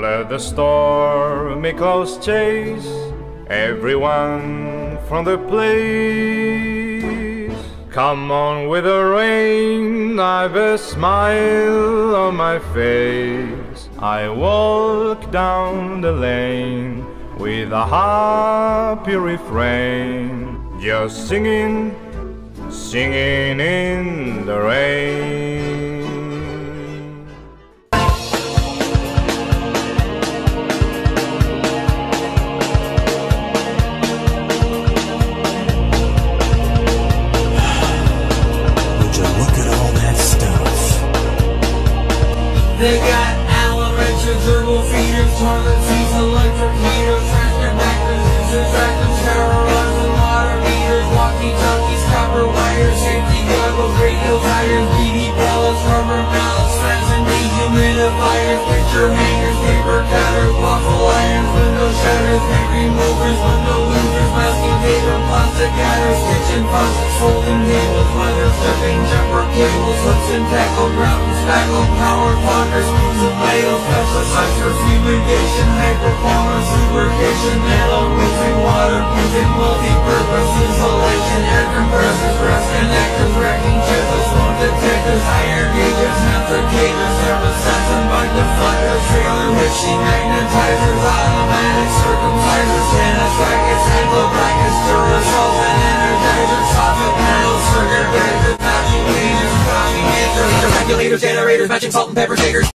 Let the stormy clouds chase everyone from the place. Come on with the rain, I've a smile on my face. I walk down the lane with a happy refrain, just singing, singing in the rain. They got Allen wrenches, turbo feeders, toilet seats, electric heaters, trash compactors, scissors, tractors, terrorizing water meters, walkie-talkies, copper wires, safety goggles, radio tires, BD pellets, rubber mallets, fans and dehumidifiers, picture hangers, paper cutters, waffle irons, window shutters, paint removers, window louvers, masking tape and plastic cutters, kitchen faucets, folding tables, weather stripping, jumper cables, hooks and tackle, grout and spackle, power cloggers, spoons and ladles, pesticides for fumigation, high performance lubrication, nano roofing, waterproofing, multi-purpose insulation, air compressors, brass connectors, wrecking chisels, smoke detectors, higher gauges, applicators, thermostats and bug deflectors, trailer hitching, magnetizers, automatic circumcisers, tennis rackets, ankle brackets, duracells and energizers, soffit panels, circuit breakers, vacuum cleaners, coffee makers, regulators, generators, matching salt and pepper shakers.